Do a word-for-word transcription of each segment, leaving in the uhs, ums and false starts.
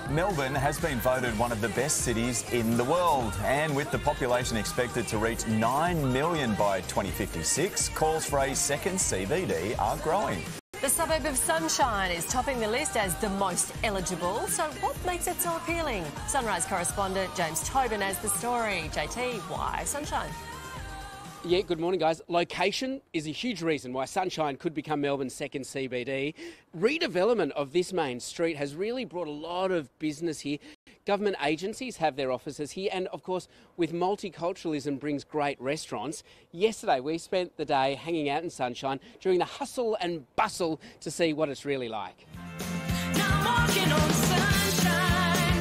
Melbourne has been voted one of the best cities in the world, and with the population expected to reach nine million by twenty fifty-six, calls for a second C B D are growing. The suburb of Sunshine is topping the list as the most eligible. So what makes it so appealing? Sunrise correspondent James Tobin has the story. J T, why Sunshine? Yeah, good morning, guys. Location is a huge reason why Sunshine could become Melbourne's second C B D. Redevelopment of this main street has really brought a lot of business here. Government agencies have their offices here, and of course, with multiculturalism brings great restaurants. Yesterday, we spent the day hanging out in Sunshine during the hustle and bustle to see what it's really like. Now I'm walking on sunshine.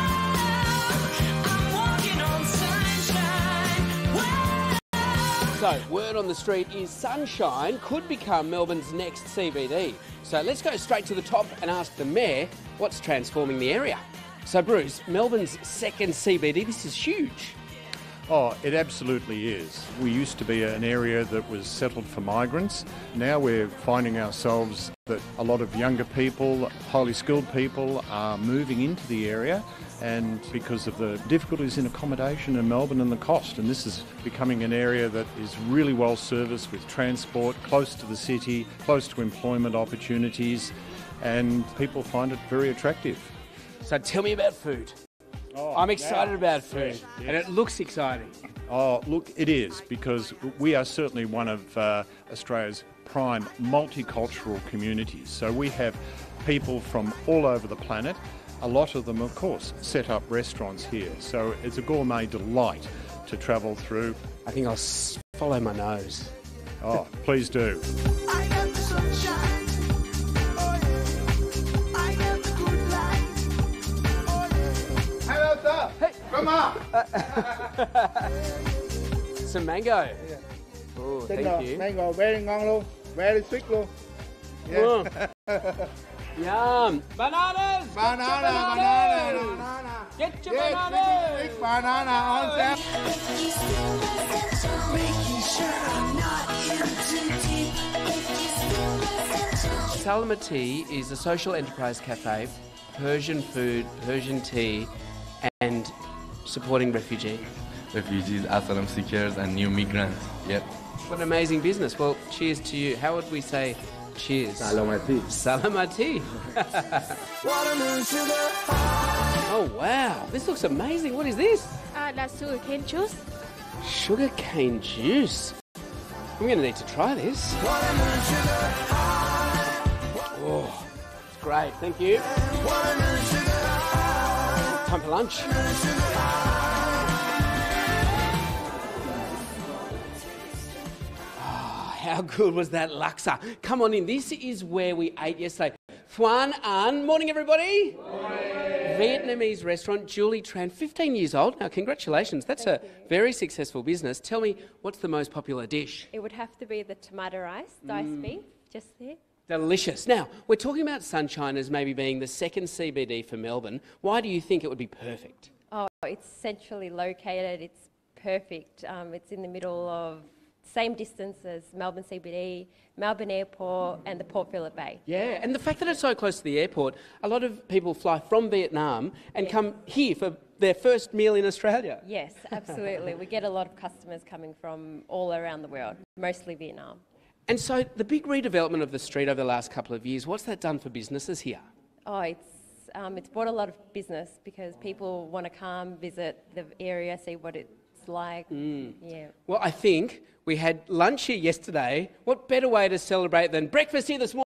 Whoa, I'm walking on sunshine. Whoa. So, word on the street is Sunshine could become Melbourne's next C B D. So let's go straight to the top and ask the Mayor what's transforming the area. So, Bruce, Melbourne's second C B D, this is huge. Oh, it absolutely is. We used to be an area that was settled for migrants. Now we're finding ourselves that a lot of younger people, highly skilled people are moving into the area, and because of the difficulties in accommodation in Melbourne and the cost. And this is becoming an area that is really well serviced with transport, close to the city, close to employment opportunities, and people find it very attractive. So tell me about food. Oh, I'm excited now. about food, Yes, yes. and it looks exciting. Oh, look, it is, because we are certainly one of uh, Australia's prime multicultural communities. So we have people from all over the planet. A lot of them, of course, set up restaurants here. So it's a gourmet delight to travel through. I think I'll s- follow my nose. Oh, please do. I got the sunshine. Oh yeah. I got the good life. Oh yeah. Hello, sir. Hey. Come on. Some mango. Oh, thank Mango, you. mango, very ngon luôn, very sweet luôn. Oh. Yum. Bananas! Banana, Get your banana, bananas! banana. Get your Yes, bananas! big, big banana on sale. Making sure I'm not in too deep. Salamati is a social enterprise cafe, Persian food, Persian tea, and supporting refugees. Refugees, asylum seekers and new migrants. Yep. What an amazing business. Well, cheers to you. How would we say cheers? Salamati. Salamati. Watermelon sugar high. Oh, wow. This looks amazing. What is this? Uh, that's sugarcane juice. Sugar cane juice. I'm going to need to try this. Watermelon sugar high. Oh, it's great. Thank you. Watermelon sugar high. Time for lunch. How good was that laksa? Come on in. This is where we ate yesterday. Thuan An. Morning, everybody. Morning. Vietnamese restaurant. Julie Tran, fifteen years old. Now, congratulations. That's Thank a you. very successful business. Tell me, what's the most popular dish? It would have to be the tomato rice, diced beef, just there. Delicious. Now, we're talking about Sunshine as maybe being the second C B D for Melbourne. Why do you think it would be perfect? Oh, it's centrally located. It's perfect. Um, it's in the middle of same distance as Melbourne C B D, Melbourne Airport, and the Port Phillip Bay. Yeah, and the fact that it's so close to the airport, a lot of people fly from Vietnam and Yes. come here for their first meal in Australia. Yes, absolutely. We get a lot of customers coming from all around the world, mostly Vietnam. And so the big redevelopment of the street over the last couple of years, what's that done for businesses here? Oh, it's um, it's brought a lot of business because people want to come visit the area, see what it's like. Yeah. Well, I think we had lunch here yesterday. What better way to celebrate than breakfast here this morning?